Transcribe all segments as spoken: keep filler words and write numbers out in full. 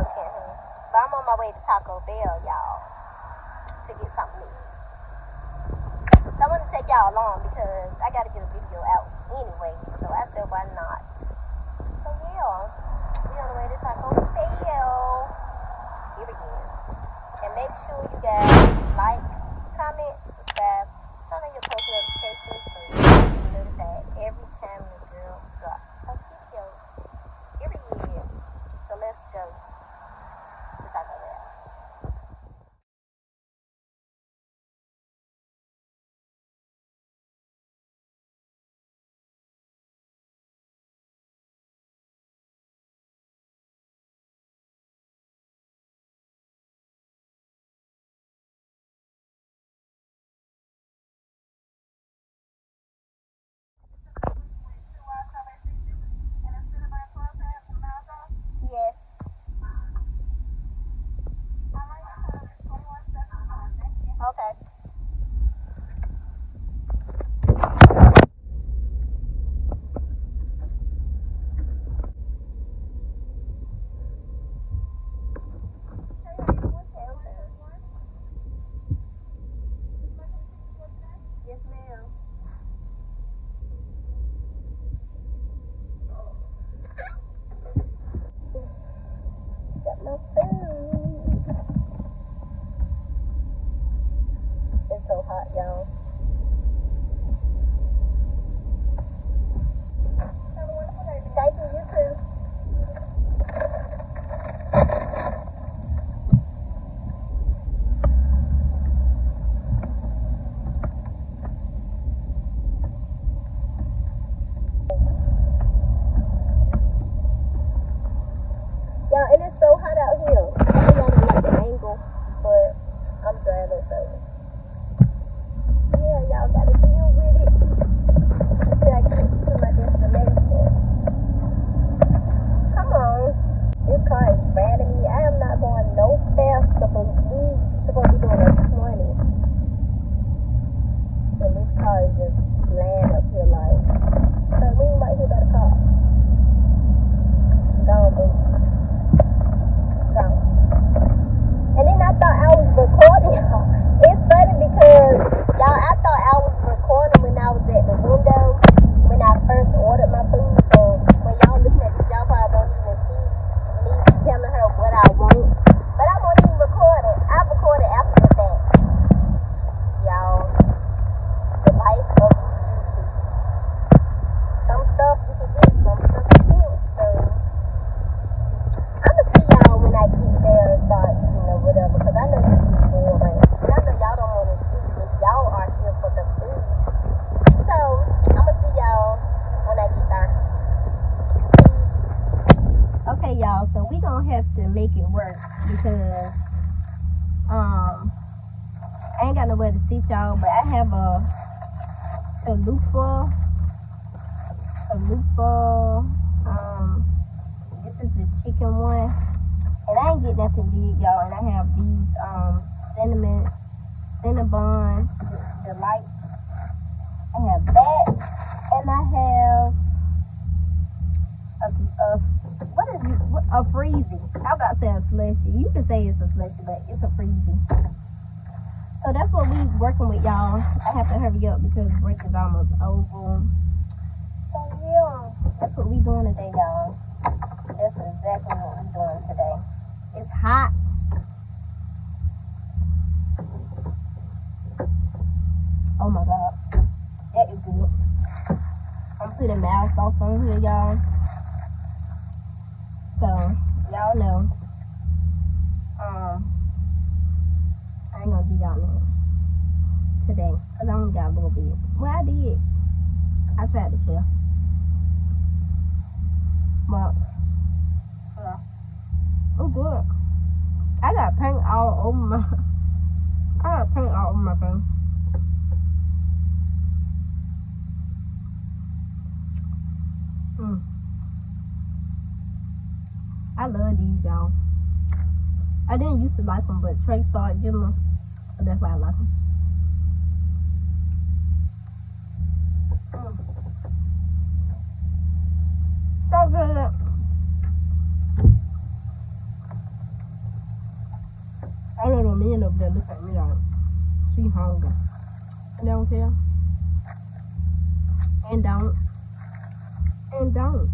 can't hear me. But I'm on my way to Taco Bell, y'all, to get something to eat. So I want to take y'all along because I got to get a video out anyway. So I said, why not? So yeah, we on the way to Taco Bell. Here again. And make sure you guys like, comment, subscribe, turn on your post notifications so you can be notified every time the girl drops a video. Here again. So let's go to Taco Bell. Yes. Okay. Yes, ma'am. Got my food. It's so hot, y'all. Have a wonderful day. Thank you, you too. Y'all, and it's so hot out here. I know y'all don't like the angle, but I'm driving, so yeah, y'all gotta deal with it until I get to my destination. Come on. This car is riding me. I am not going no faster, but we supposed to be doing a twenty. And this car is just flying up here like, so we might hear about the car. Gone, boo. Gone. And then I thought I was recording y'all. It's funny because, y'all, I thought I was recording when I was at the window, when I first ordered my food. So when y'all looking at this, y'all probably don't even see me telling her what I want. But I won't even record it. I recorded after the fact. Y'all, the life of YouTube. Some stuff you can get, some stuff you can't. So I'ma see y'all when I get there and start eating or whatever, because I know this is boring. And I know y'all don't want to see me. Y'all are here for the food. So I'ma see y'all when I get there. Peace. Okay, y'all, so we gonna have to make it work because um I ain't got nowhere to sit y'all, but I have a chalupa chalupa um this is the chicken one, and I ain't get nothing big, y'all. And I have these um cinnamon cinnabon delights. I have that, and I have a, a what is you a freezy. I was about to say a slushy. You can say it's a slushy, but it's a freezy. So that's what we working with, y'all. I have to hurry up because break is almost over. So yeah, that's what we doing today, y'all. That's exactly what we're doing today. It's hot. Oh my God. That is good. I'm putting mild sauce on here, y'all. So, y'all know. Um, I ain't gonna give y'all none today. Because I only got a little bit. Well, I did. I tried to share. But, yeah. Oh, good. I got paint all over my, I got paint all over my face. Mm. I love these, y'all. I didn't used to like them, but Trey started giving them, so that's why I like them. Mm. So good. men over there look at me like she hungry. I don't care. And don't. And don't.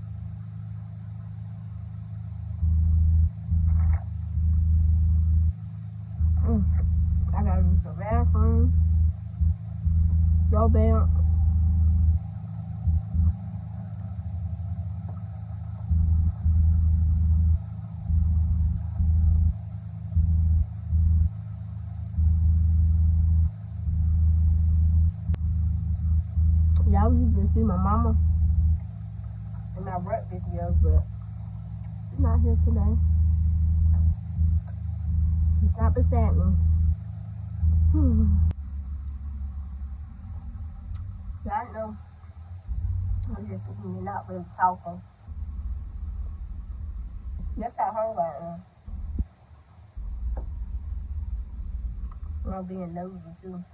Mm. I gotta use the bathroom. So bad. Y'all usually see my mama in my work videos, but she's not here today. She's not beside me. Hmm. Yeah, I know. I'm just eating and not really talking. That's how hungry I am. I'm being nosy too.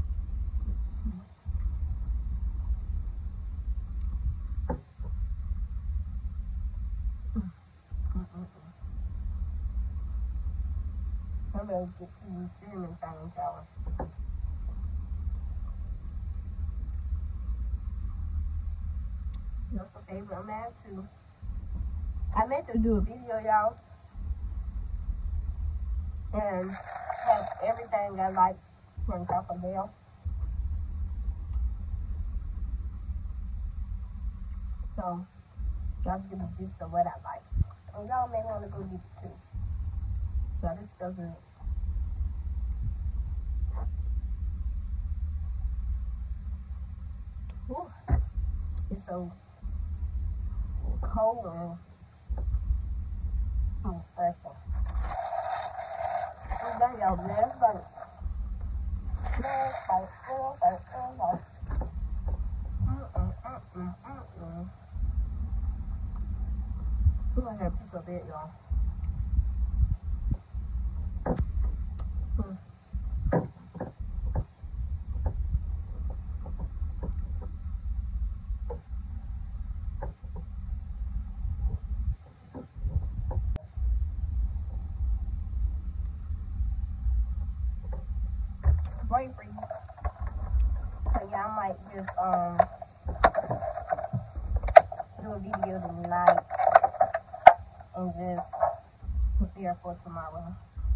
I'm gonna get these cinnamon cinnamon shower. That's a favorite I'm at too. I meant to do a video, y'all, and have everything I like from Taco Bell. So y'all get the gist of what I like. And y'all may want to go get it too. So this stuff is whew, it's so cold and refreshing. I'm done, y'all. Last bite. Last bite. Last bite. Last bite. Mm-mm, mm-mm, mm-mm. Ooh, I got a piece of it, y'all. Mm. Brain free. So yeah, I might just um do a video tonight and just prepare for tomorrow.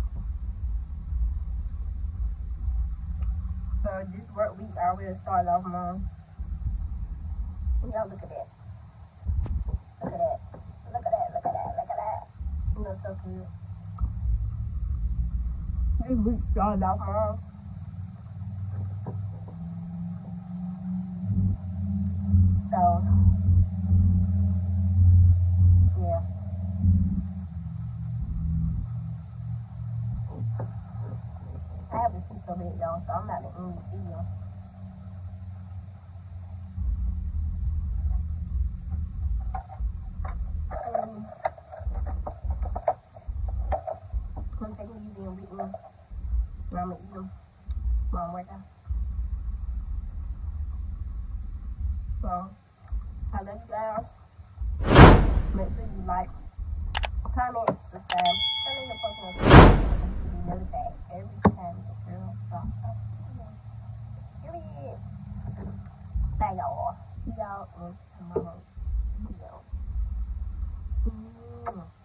So this work week I already started off mom. Y'all look at that. Look at that. Look at that. Look at that. Look at that. You know, so good. This week started off mom. So yeah. I have a piece of it, y'all, so I'm about to end this video. Um, I'm taking these in with me. And I'm gonna eat them while I'm working. So, I love you guys. Make sure you like, comment, subscribe, turn on your post notifications so you can be notified every time the girl drops a video. Period. Bye, y'all. See y'all in tomorrow's video. Mm-hmm.